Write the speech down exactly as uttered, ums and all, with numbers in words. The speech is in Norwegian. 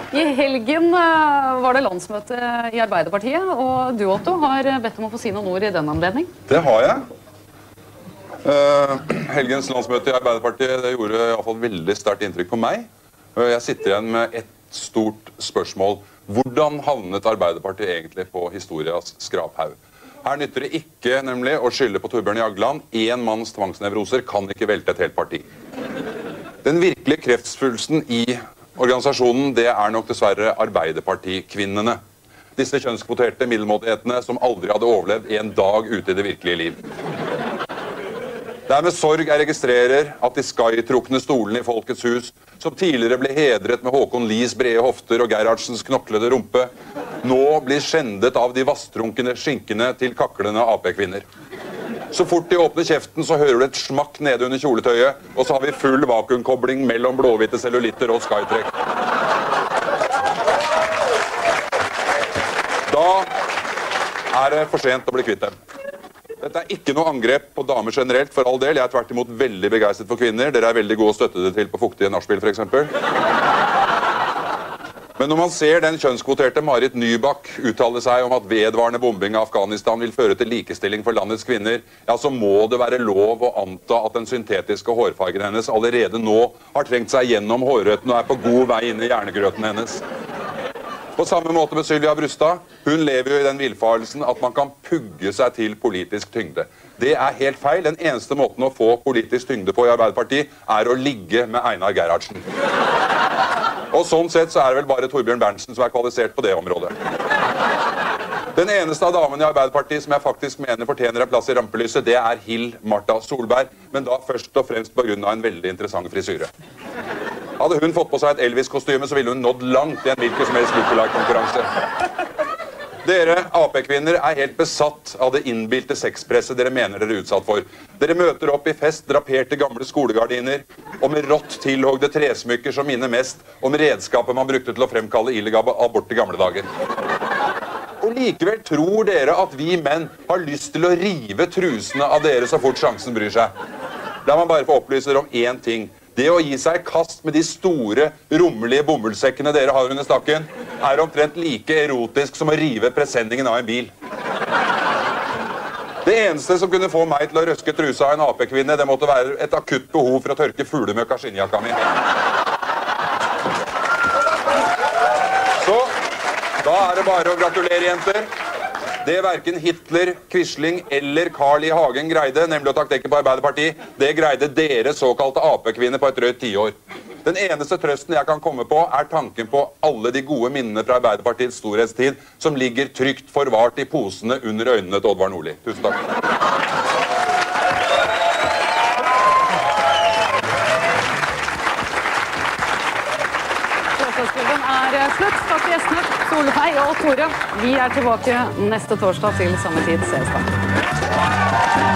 I helgen var det landsmøte i Arbeiderpartiet, og du, Otto, har bedt om å få si noen ord i den anledning. Det har jeg. Uh, helgens landsmøte i Arbeiderpartiet det gjorde i hvert fall veldig sterkt inntrykk på meg. Jeg sitter igjen med et stort spørsmål. Hvordan havnet Arbeiderpartiet egentlig på historias skraphaug? Her nytter det ikke nemlig å skylde på Torbjørn Jagland. En manns tvangsnevroser kan ikke velte et helt parti. Den virkelige kreftsvulsten i organisasjonen, det er nok dessverre Arbeiderpartikvinnene. Disse kjønnskvoterte middelmådighetene som aldri hadde overlevd en dag ute i det virkelige liv. Det er med sorg jeg registrerer at de skytrukne stolene i Folkets hus, som tidligere ble hedret med Håkon Lies brede hofter og Gerhardsens knoklede rumpe, nå blir skjendet av de vasstrunkende skinkene til kaklende A P-kvinner. Så fort de åpner kjeften, så hører du et smakk nede under kjoletøyet, og så har vi full vakuumkobling mellom blåhvite cellulitter og skytrekk. Da er det for sent å bli kvitt dem. Dette er ikke noe angrep på damer generelt, for all del. Jeg er tvert imot veldig begeistret for kvinner. Dere er veldig gode å støtte det til på fuktige nachspiel, for eksempel. Men når man ser den kjønnskvoterte Marit Nybakk uttale seg om at vedvarende bombing av Afghanistan vil føre til likestilling for landets kvinner, ja, så må det være lov å anta at den syntetiske hårfargen hennes allerede nå har trengt seg gjennom hårrøtten og er på god vei inn i hjernegrøten hennes. På samme måte med Sylvia Brustad, hun lever jo i den villfarelsen at man kan pugge seg til politisk tyngde. Det er helt feil. Den eneste måten å få politisk tyngde på i Arbeiderpartiet er å ligge med Einar Gerhardsen. Og sånn sett så er det vel bare Torbjørn Berntsen som er kvalifisert på det området. Den eneste av damene i Arbeiderpartiet som jeg faktisk mener fortjener en plass i rampelyset, det er Hill Martha Solberg, men da først og fremst på grunn av en veldig interessant frisyre. Hadde hun fått på seg et Elvis-kostyme, så ville hun nådd langt i en hvilken som helst lookalike-konkurranse. Dere A P-kvinner er helt besatt av det innbilte sexpresset dere mener dere er utsatt for. Dere møter opp i fest, draperte gamle skolegardiner, og med rått tilhogde tresmykker som minner mest om redskapet man brukte til å fremkalle illegal abort i gamle dager. Og likevel tror dere at vi menn har lyst til å rive trusene av dere så fort sjansen bryr seg. La meg bare få opplyse dere om én ting. Det å gi seg kast med de store, rommelige bomullsekkene dere har under stakken, er omtrent like erotisk som å rive presenningen av en bil. Det eneste som kunne få meg til å røske trusa av en A P-kvinne, det måtte være et akutt behov for å tørke fuglemøkk av skinnjakka mi. Så, da er det bare å gratulere, jenter. Det hverken Hitler, Quisling eller Carl I. Hagen greide, nemlig å ta knekken på Arbeiderpartiet, det greide dere såkalte A P-kvinner på et rødt tiår. Den eneste trøsten jeg kan komme på er tanken på alle de gode minnene fra Arbeiderpartiets storhetstid som ligger trygt forvart i posene under øynene til Oddvar Nordli. Tusen takk. Spørsmålsklubben er slutt. Takk til gjestene, Solveig og Tore. Vi er tilbake neste torsdag til samme tid. Ses da.